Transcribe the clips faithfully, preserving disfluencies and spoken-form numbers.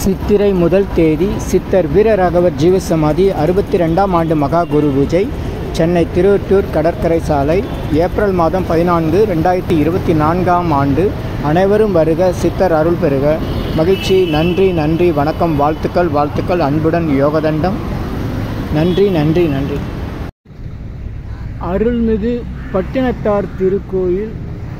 சித்திரை முதல் தேதி சித்தர் வீரராகவர் ஜீவசமாதி அறுபத்தி ரெண்டாம் ஆண்டு மகா குரு பூஜை சென்னை திருவொற்றியூர் கடற்கரை சாலை ஏப்ரல் மாதம் பதினான்கு ரெண்டாயிரத்தி இருபத்தி நான்காம் ஆண்டு. அனைவரும் வருக, சித்தர் அருள் பெறுக. மகிழ்ச்சி. நன்றி நன்றி வணக்கம். வாழ்த்துக்கள் வாழ்த்துக்கள். அன்புடன் யோகதண்டம். நன்றி நன்றி நன்றி. அருள்மிகு பட்டினத்தார் திருக்கோயில்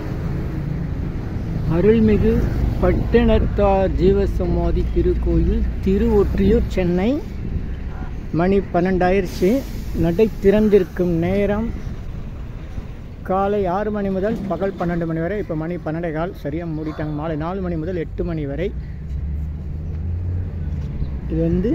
அருள்மிகு பட்டினத்தார் ஜீவசமாதி திருக்கோயில் திருவொற்றியூர் சென்னை. மணி பன்னெண்டாயிரச்சு. நடை திறந்திருக்கும் நேரம் காலை ஆறு மணி முதல் பகல் பன்னெண்டு மணி வரை. இப்போ மணி பன்னெண்டே கால் சரியாக மூடிட்டாங்க. மாலை நாலு மணி முதல் எட்டு மணி வரை. இது வந்து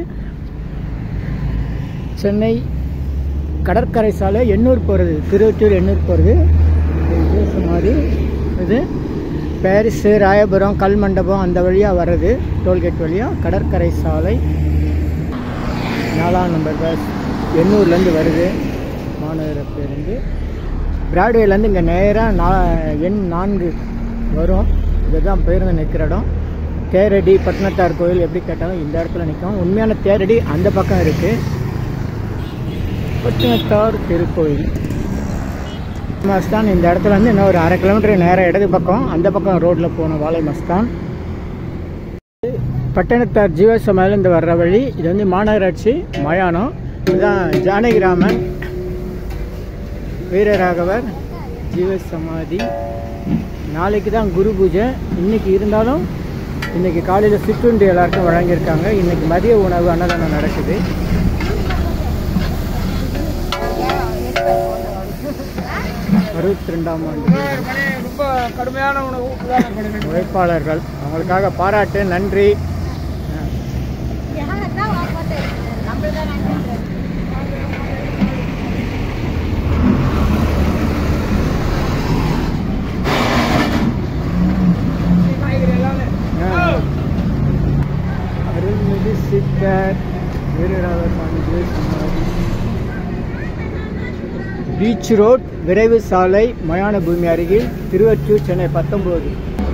சென்னை கடற்கரை சாலை எண்ணூர் போகிறது, திருவொற்றியூர் எண்ணூர் போகிறது ஜீவசமாதி. இது பாரிஸு, ராயபுரம், கல் மண்டபம் அந்த வழியாக வர்றது, டோல்கேட் வழியாக கடற்கரை சாலை நாலாம் நம்பர் பஸ் எண்ணூர்லேருந்து வருது. மாநகர பேருந்து பிராட்வேலேருந்து இங்கே நேராக நா எண் நான்கு வரும். இதுதான் பேருந்து நிற்கிற இடம். தேரடி பட்டினத்தார் கோயில் எப்படி கேட்டாலும் இந்த இடத்துல நிற்கும். உண்மையான தேரடி அந்த பக்கம் இருக்குது. பட்டினத்தார் திருக்கோயில் மஸ்தான். இந்த இடத்துல வந்து இன்னும் ஒரு அரை கிலோமீட்டர் நேராக இடது பக்கம் அந்த பக்கம் ரோட்டில் போன வாழை மஸ்தான். பட்டினத்தார் ஜீவசமாதிலேருந்து வர்ற வழி. இது வந்து மாநகராட்சி மயானம். இதுதான் ஜானகிராமன் வீரராகவர் ஜீவசமாதி. நாளைக்கு தான் குரு பூஜை. இன்றைக்கி இருந்தாலும் இன்றைக்கி காலையில் சிற்றுண்டி எல்லாருக்கும் வழங்கியிருக்காங்க. இன்றைக்கி மதிய உணவு அன்னதானம் நடக்குது. அறுபத்தி ரெண்டாம் ஆண்டு ரொம்ப கடுமையான உழைப்பாளர்கள், அவங்களுக்காக பாராட்டு. நன்றி. அருள்மிகு சித்தர் வீரராகவர் சமாதி பீச் ரோட் விரைவு சாலை மயான பூமி அருகில் திருவொற்றியூர் சென்னை பத்தொன்பது.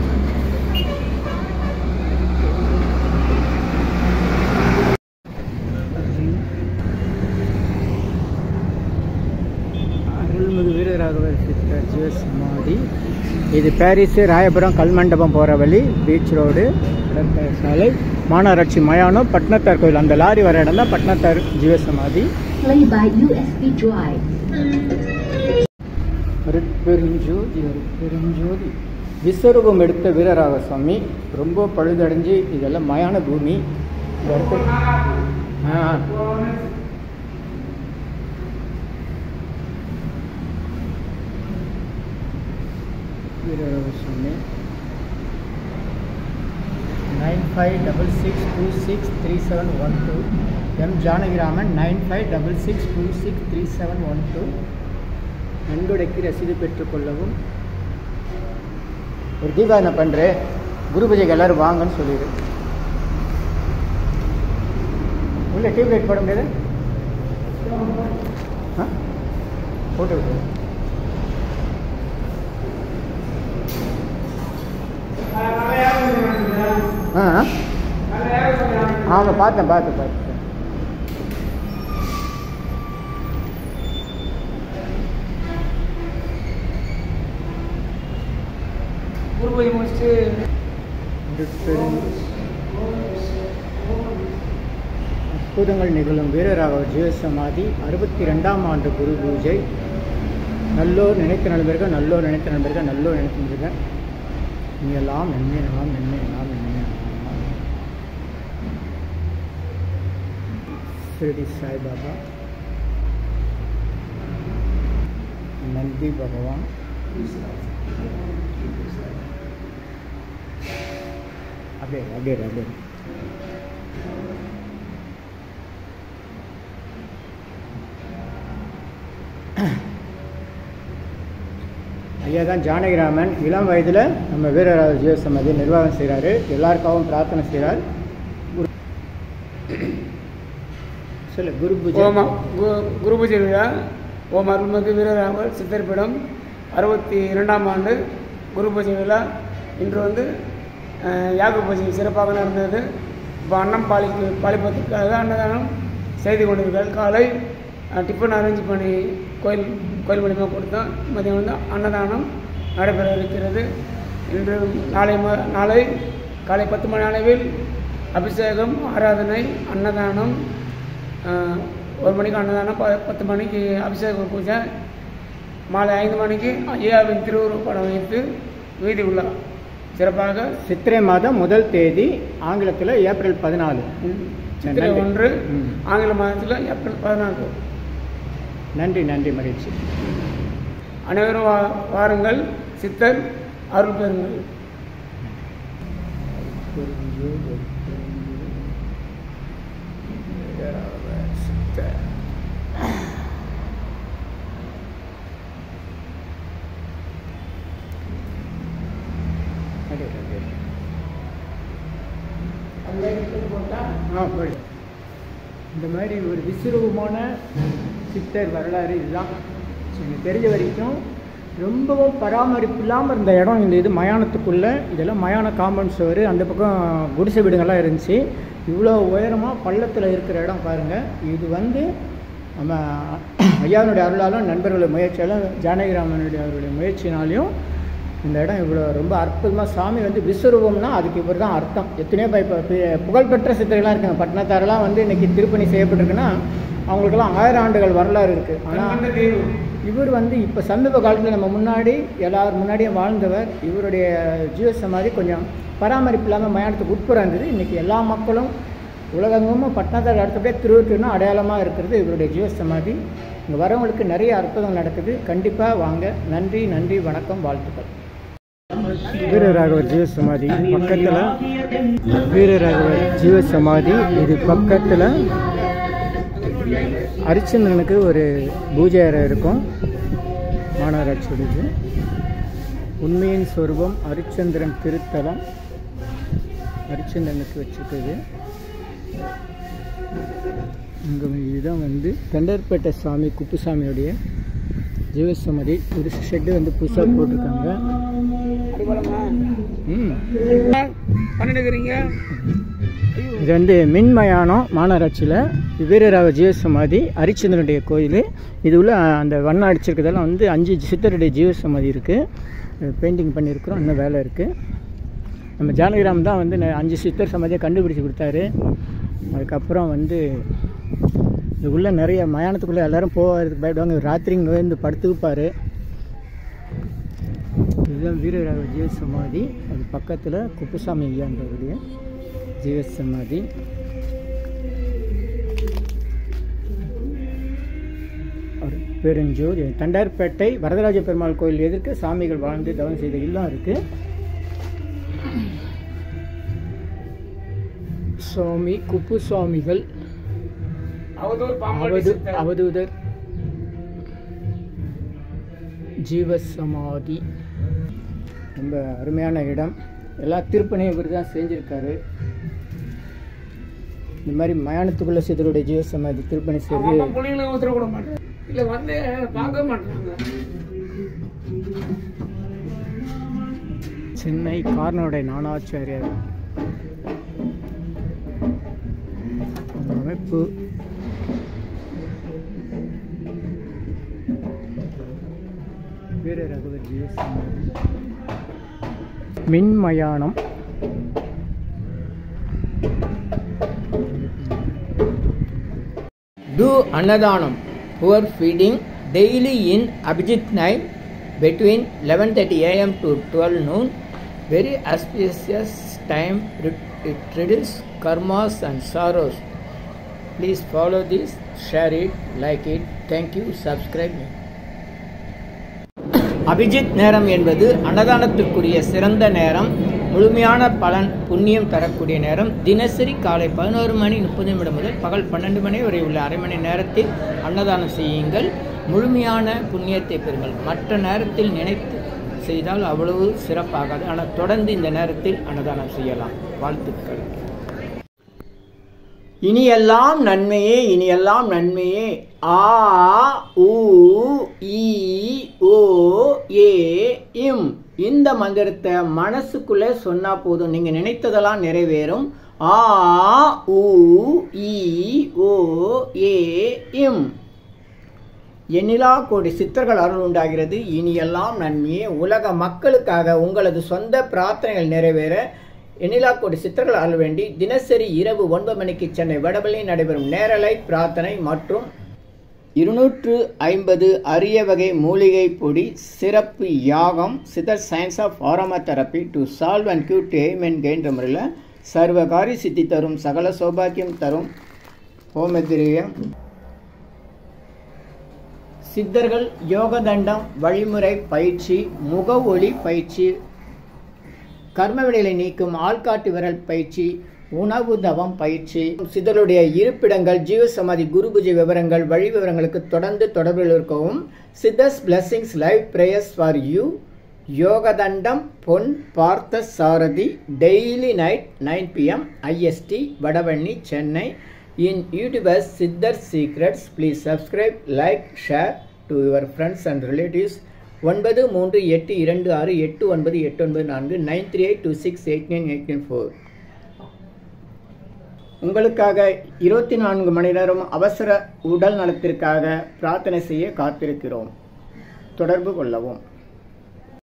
அருள்மிகு வீரராகவர் சித்தர் ஜீவசமாதி. இது பாரிஸு, ராயபுரம், கல்மண்டபம் போகிற வழி. பீச் ரோடு கடற்கரை சாலை மாநகராட்சி மயானம் பட்டினத்தார் கோயில். அந்த லாரி வர இடம் தான் பட்டினத்தார் ஜீவசமாதி. அருட்பெருஞ்சோதி அருட்பெருஞ்சோதி. விஸ்வரூபம் எடுத்த வீரராக சுவாமி ரொம்ப பழுதடைஞ்சு இதெல்லாம் மயான பூமி. இந்த இடத்துல வீரராக சுவாமி nine five double six two six three seven one two. M Janakiraman nine five double six two six three seven one two. நன்கொடைக்கு ரசீது பெற்றுக்கொள்ளவும். ஒரு தீபா என்ன பண்ணுறேன், குரு பூஜைக்கு எல்லோரும் வாங்கன்னு சொல்லிடு. உள்ள டியூப் லைட் போட முடியாது? ஆ போட்டு விட்டு. ஆ ஆமாம் பார்த்தேன் பார்த்து பார்த்து. அற்புதங்கள் நிகழும் வீரராகவர் ஜீவசமாதி அறுபத்தி ரெண்டாம் ஆண்டு குரு பூஜை. நல்லோர் நினைத்த நண்பர்கள், நல்லோர் நினைத்த நண்பர்கள், நல்லோர் நினைத்த நண்பர்கள். நீ எல்லாம் நன்மை நலாம் நன்மை எல்லாம் நன்மை. ஷிரடி சாய்பாபா, நந்தி பகவான், அப்படியே அப்படியே அப்படியே ஐயா தான் ஜானகிராமன். இளம் வயதில் நம்ம வீரராகவர் ஜீவசமாதி நிர்வாகம் செய்கிறாரு. எல்லாருக்காகவும் பிரார்த்தனை செய்கிறார். சொல்லு. குரு பூஜை. குரு பூஜை விழா ஓம் அருள்மிகு வீரராகவர் சித்தர்பீடம் அறுபத்தி இரண்டாம் ஆண்டு குரு பூஜை விழா இன்று வந்து யாக பூஜை சிறப்பாக நடந்தது. இப்போ அன்னம் பாலிக்கு பாலிப்பதற்காக அன்னதானம் செய்து கொண்டிருக்கார். காலை டிஃபன் அரேஞ்ச் பண்ணி கோயில் கோயில் மூலிமா கொடுத்தோம். மதியம் வந்து அன்னதானம் நடைபெற இருக்கிறது. இன்று நாளை ம நாளை காலை பத்து மணி அளவில் அபிஷேகம், ஆராதனை, அன்னதானம், ஒரு மணிக்கு அன்னதானம், ப பத்து மணிக்கு அபிஷேக பூஜை, மாலை ஐந்து மணிக்கு ஐயாவின் திருவுருவ படம் வைத்து வீதி உலா சிறப்பாக. சித்திரை மாதம் முதல் தேதி, ஆங்கிலத்தில் ஏப்ரல் பதினாலு. சித்திரை ஒன்று, ஆங்கில மாதத்தில் ஏப்ரல் பதினான்கு. நன்றி நன்றி மகிழ்ச்சி. அனைவரும் வா வாருங்கள், சித்தர் அருள் பெறுங்கள். இந்த மாதிரி ஒரு விசுரூபமான சித்தர் வரலாறு இதுதான். எனக்கு தெரிஞ்ச வரைக்கும் ரொம்பவும் பராமரிப்பு இல்லாமல் இருந்த இடம் இந்த இது மயானத்துக்குள்ளே. இதெல்லாம் மயான காம்பவுண்ட் சுவர், அந்த பக்கம் குடிசை வீடுகள்லாம் இருந்துச்சு. இவ்வளோ உயரமாக பள்ளத்தில் இருக்கிற இடம் பாருங்கள். இது வந்து நம்ம ஐயாவினுடைய அருளாலும் நண்பர்களுடைய முயற்சியாலும் ஜானகிராமனுடைய அவருடைய முயற்சினாலையும் இந்த இடம் இவ்வளோ ரொம்ப அற்புதமாக. சாமி வந்து விஸ்வரூபம்னா அதுக்கு இவர் தான் அர்த்தம். எத்தனையோ இப்போ புகழ்பெற்ற சித்தர்கள்லாம் இருக்காங்க. பட்டினத்தாரெல்லாம் வந்து இன்றைக்கி திருப்பணி செய்யப்பட்டிருக்குன்னா அவங்களுக்கெல்லாம் ஆயிரம் ஆண்டுகள் வரலாறு இருக்குது. ஆனால் இவர் வந்து இப்போ சமீப காலத்தில் நம்ம முன்னாடி எல்லாரும் முன்னாடியே வாழ்ந்தவர். இவருடைய ஜீவசமாதி கொஞ்சம் பராமரிப்பு இல்லாமல் மயானத்துக்கு உட்புறம் இருந்தது. இன்றைக்கி எல்லா மக்களும் உலகமும் பட்டினத்தார் அடுத்தபடியே திருவொற்றியூர்னா அடையாளமாக இருக்கிறது இவருடைய ஜீவசமாதி. இங்கே வரவங்களுக்கு நிறைய அற்புதம் நடக்குது. கண்டிப்பாக வாங்க. நன்றி நன்றி வணக்கம், வாழ்த்துக்கள். வீரராகவர் ஜீவசமாதி பக்கத்தில், வீரராகவர் ஜீவசமாதி இது பக்கத்தில் அரிச்சந்திரனுக்கு ஒரு பூஜை அறை இருக்கும். மாநகராட்சியுடையது. உண்மையின் சொரூபம் அரிச்சந்திரன் திருத்தலம் அரிச்சந்திரனுக்கு வச்சுருக்குது. இங்கே இதுதான் வந்து தண்டர்பேட்டை சாமி குப்புசாமியுடைய ஜீவசமாதி. ஒரு ஷெட்டு வந்து புதுசாக போட்டிருக்காங்க. ம் இது வந்து மின்மயானம் மாநகராட்சியில் வீரராக ஜீவசமாதி அரிச்சந்திரனுடைய கோயில். இது உள்ள அந்த வண்ணம் அடிச்சிருக்கிறதெல்லாம் வந்து அஞ்சு சித்தருடைய ஜீவசமாதி இருக்குது. பெயிண்டிங் பண்ணியிருக்கிறோம். இன்னும் வேலை இருக்குது. நம்ம ஜானகிராம் தான் வந்து அஞ்சு சித்தர் சமாதியை கண்டுபிடிச்சி கொடுத்தாரு. அதுக்கப்புறம் வந்து இது உள்ள நிறைய மயானத்துக்குள்ளே எல்லோரும் போகிறதுக்கு பயப்படுவாங்க. ராத்திரி இங்கே வந்து படுத்துப்பார். இதுதான் வீரராக ஜீவசமாதி. அது பக்கத்தில் குப்புசாமி ஐயான்றவருடைய ஜீவசமாதி. பெருஞ்சோர் தண்டார்பேட்டை வரதராஜ பெருமாள் கோயில் எதிர்க்க சாமிகள் வாழ்ந்து தவம் செய்த இல்லம் இருக்குது. சுவாமி குப்புசுவாமிகள் அவதூதர் ஜீவசமாதி. ரொம்ப அருமையான இடம். எல்லா திருப்பணியும் இவர் தான் செஞ்சுருக்காரு. இந்த மாதிரி மயானத்துக்குள்ள சித்தருடைய ஜீவசமாதி திருப்பணி செய்து சென்னை கார்னோடைய ஞானாச்சாரியார் அமைப்பு. வீரராகவர் ஜீவசமாதி மின்மயானம். Do Annadhanam, poor feeding daily in Abhijit night between eleven thirty a m to twelve noon. Very auspicious time. It reduces karmas and sorrows. Please follow this, share it, like it. Thank you. Subscribe me. Abhijit நேரம் என்பது அன்னதானத்திற்குரிய சிறந்த நேரம். முழுமையான பலன் புண்ணியம் தரக்கூடிய நேரம். தினசரி காலை பதினோரு மணி முப்பது நிமிடம் முதல் பகல் பன்னெண்டு மணி வரை உள்ள அரை மணி நேரத்தில் அன்னதானம் செய்யுங்கள். முழுமையான புண்ணியத்தை பெறுங்கள். மற்ற நேரத்தில் நினைத்து செய்தால் அவ்வளவு சிறப்பாகாது. ஆனால் தொடர்ந்து இந்த நேரத்தில் அன்னதானம் செய்யலாம். வாழ்த்துக்கள். இனியெல்லாம் நன்மையே, இனியெல்லாம் நன்மையே. ஆ உ ஈ ஓ ஏ இம் இந்த மந்திரத்தை மனசுக்குள்ளே சொன்னால் போதும். நீங்கள் நினைத்ததெல்லாம் நிறைவேறும். ஆ உ இ ஓ ஏ இம். எண்ணிலா கோடி சித்தர்கள் அருள் உண்டாகிறது. இனியெல்லாம் நன்மையே. உலக மக்களுக்காக உங்களது சொந்த பிரார்த்தனைகள் நிறைவேற எண்ணிலா கோடி சித்தர்கள் அருள் வேண்டி தினசரி இரவு ஒன்பது மணிக்கு சென்னை வடபழனியில் நடைபெறும் நேரலை பிரார்த்தனை மற்றும் இருநூற்று ஐம்பது அரிய வகை மூலிகை பொடி சிறப்பு யாகம் சித்தர் science of aromatherapy to solve and cure to aim and கெயின்ற முறையில் சர்வகாரி சித்தி தரும் சகல சௌபாக்கியம் தரும் ஹோமதிரியம் சித்தர்கள் யோகதண்டம் வழிமுறை பயிற்சி முக ஒளி பயிற்சி கர்மவினைகளை நீக்கும் ஆள்காட்டு விரல் பயிற்சி உணவு தவம் பயிற்சி சித்தருடைய இருப்பிடங்கள் ஜீவசமாதி குரு பூஜை விவரங்கள் வழி விவரங்களுக்கு தொடர்ந்து தொடர்பில் இருக்கவும். சித்தர்ஸ் blessings live prayers for you யோகதண்டம் Pon Parthasarathy daily night nine PM IST Vadapalani Chennai. In YouTubers சித்தர் secrets. Please subscribe like share to your friends and relatives. ஒன்பது மூன்று எட்டு இரண்டு ஆறு எட்டு ஒன்பது எட்டு ஒன்பது நான்கு nine three eight two six eight nine eight nine four. உங்களுக்காக இருபத்தி நான்கு மணி நேரம் அவசர உடல் நலத்திற்காக பிரார்த்தனை செய்ய காத்திருக்கிறோம். தொடர்பு கொள்ளவும்.